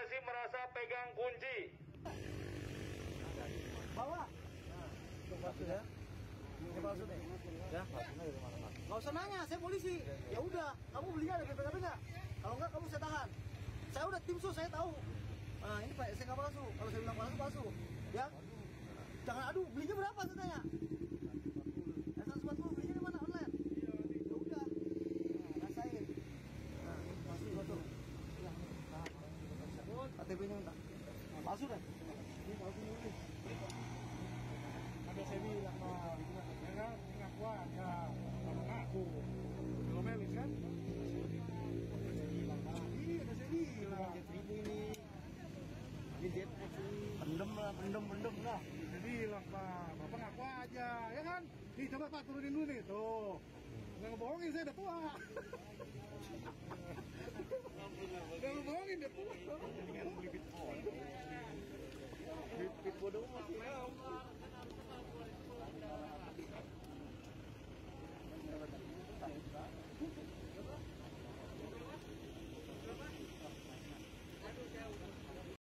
masih merasa pegang kunci. Bawa. Itu palsu ya? Ini palsu nih. Ya, palsunya dari mana, Pak? Nggak usah nanya, saya polisi. Ya udah, kamu belinya ada BPKB nggak? Kalau nggak, kamu saya tahan. Saya udah tim sus, saya tahu. Nah, ini Pak, saya nggak palsu. Kalau saya bilang palsu, palsu. Ya, jangan adu. Belinya berapa saya tanya? 140, belinya di mana? Online? Ya udah, rasain. Nah, palsu betul. KTP-nya minta. Palsu dah. Ini palsu ini. Ada saya bilang, Pak, ya kan, pengakuan, ya, mengaku, ngomelin kan? Ini ada saya bilang, ini JetX ini, pendem lah. Saya bilang, Pak, Bapak ngaku aja, ya kan? Nih, coba Pak turunin dulu nih, tuh. Nggak ngebohongin, saya udah tua. Nggak ngebohongin, udah tua. Bibit bodoh masih